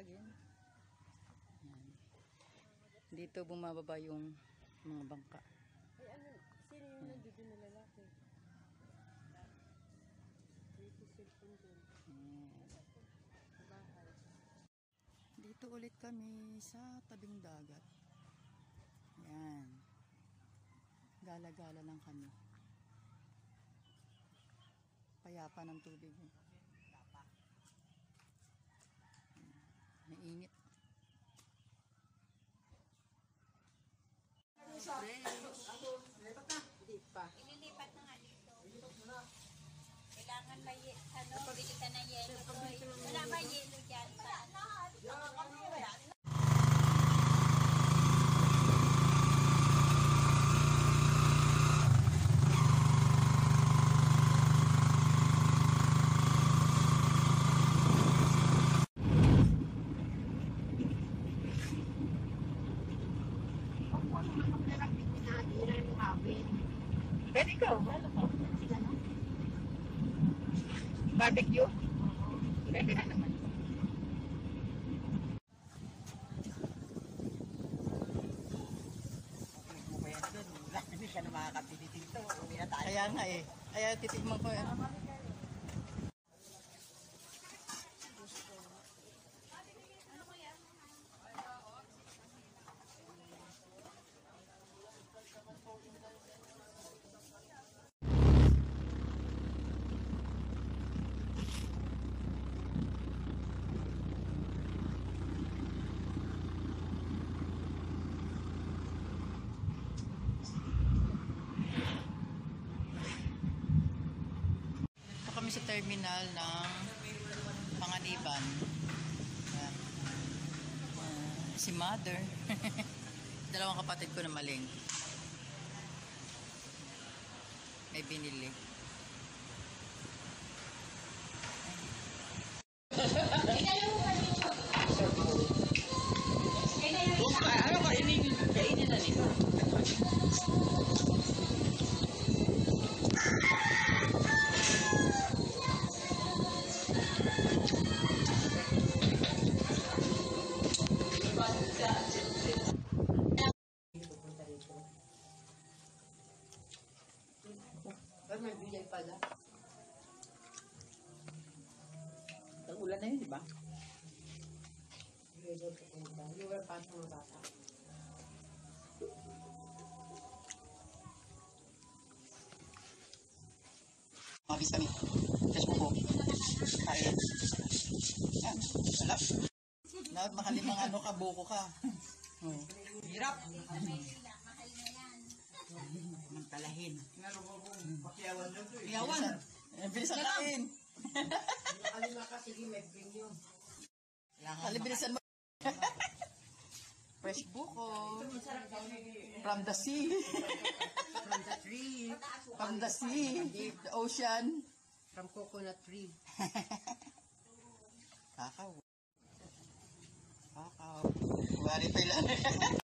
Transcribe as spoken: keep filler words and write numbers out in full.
again. Yan. Dito bumababa yung mga bangka. Ay ano, sino yung nandito na lalaki? Dito cellphone dun. Yan. Sa bahay. Dito ulit kami sa tabing dagat. Yan. Gala-gala lang kami. Payapa ng tubig. Mainit. Hindi pa. Ililipat na nga dito. Kailangan may, ano, bili ka ng yelo. Wala ba yelo dyan? Pwede ko. Barbecue? Pwede na naman. Hindi ka na makakapili dito. Uwi na tayo. Kaya nga eh. Kaya titigman ko yan. Kami sa terminal ng Panganiban. Yan. Uh, si Mother. Dalawang kapatid ko na maling. May binili. Ano ka ini kainin na nito? Pero may bilay pala. Tag-ulan na yun, di ba? Hindi wala pa sa mga bata. Mabis kami. Facebook ko. Kain. Yan. Wala. Dapat makalimang ano ka, buko ka. Oh. Hirap. Mahal na yan. Mantalahin. Pakiyawan lang to eh. Iyawan. Eh, bilisan kain. Alima ka, sige, may bring yun. Kali, bilisan mo. Fresh buko. From the sea. From the tree. From the sea. The ocean. From coconut tree. Kakao. Kakao. Wari pa lang.